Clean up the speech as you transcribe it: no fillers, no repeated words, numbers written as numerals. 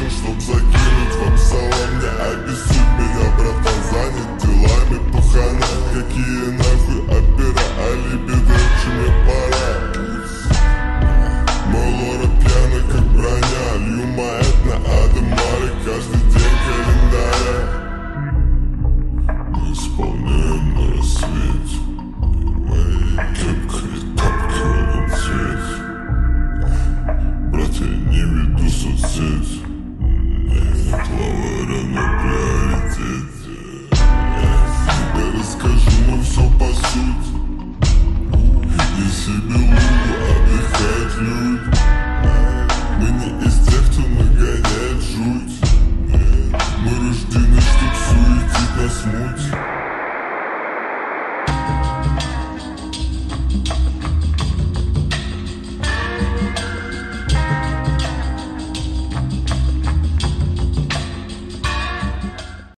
чтоб закинуть вам салам. Не обессудь меня, братан, занят делами пахана. Какие нахуй опера, алиби, дальше мне пора. Мой лора пьяный, как броня. Лью маэт на Адамаре, каждый день календаря. Мы исполняем на рассвете. Мои кепка и тапки в этом цвете. Брат, я не веду соцсеть. Нет, лавара на приоритете. Я тебе расскажу, но все по сути. И себе лугу отдыхают люди. Мы не из тех, кто нагоняет жуть. Мы рождены, чтоб суетить на смуте.